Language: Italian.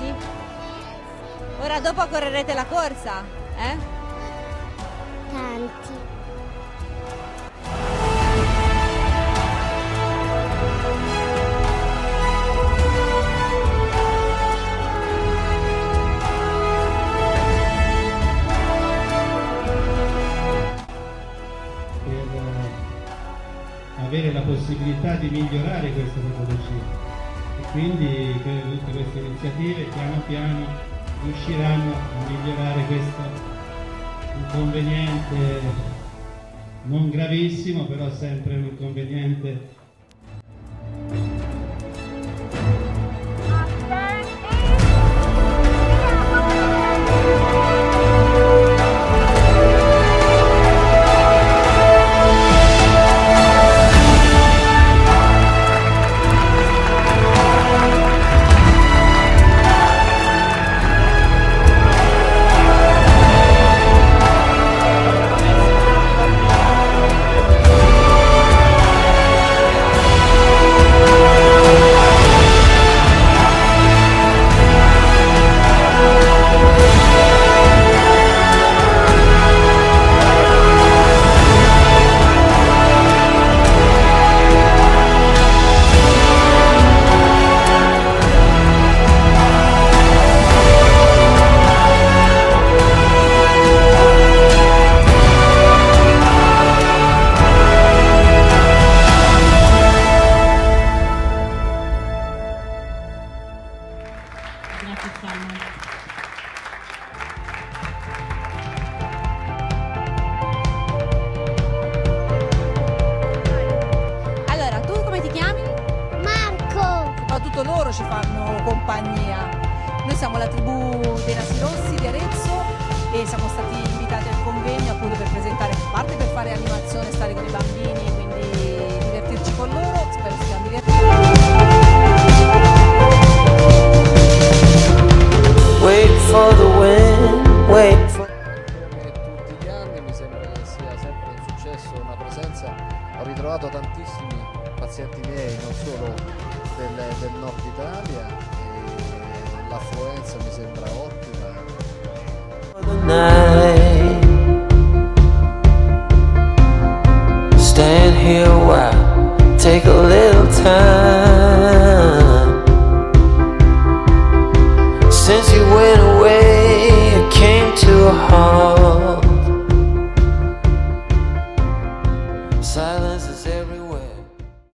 Sì? Ora dopo correrete la corsa, eh? Tanti. Avere la possibilità di migliorare questa metodologia e quindi credo che tutte queste iniziative piano piano riusciranno a migliorare questo inconveniente non gravissimo, però sempre un inconveniente. Allora, tu come ti chiami? Marco. Soprattutto loro ci fanno compagnia. Noi siamo la tribù dei Nasi Rossi di Arezzo e siamo stati invitati al convegno appunto per presentare, a parte per fare animazione, stare con i bambini, quindi divertirci con loro, spero siano divertiti. Wait for the wind, wait for... Come tutti gli anni mi sembra che sia sempre un successo, una presenza. Ho ritrovato tantissimi pazienti miei, non solo del nord Italia, e l'affluenza mi sembra ottima. the night. Stand here a while, take a little time.